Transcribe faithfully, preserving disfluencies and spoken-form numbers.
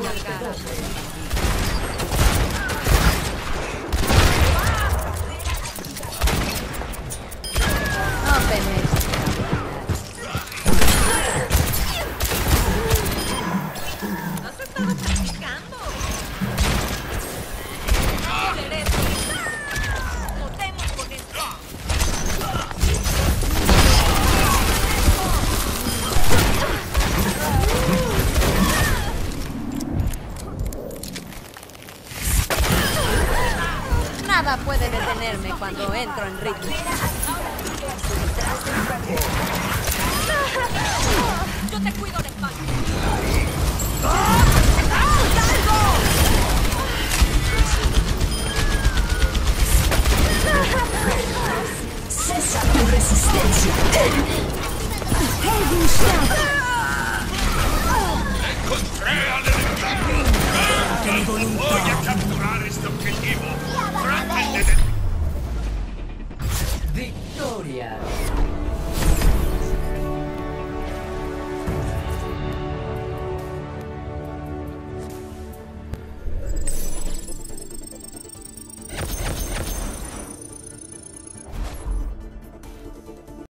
la cara. No tenéis. ¿Has estado practicando? Notemos con esto. Nada puede detenerme cuando entro en ritmo. Yo te cuido la espalda. Cesa tu resistencia. Heavy Shot.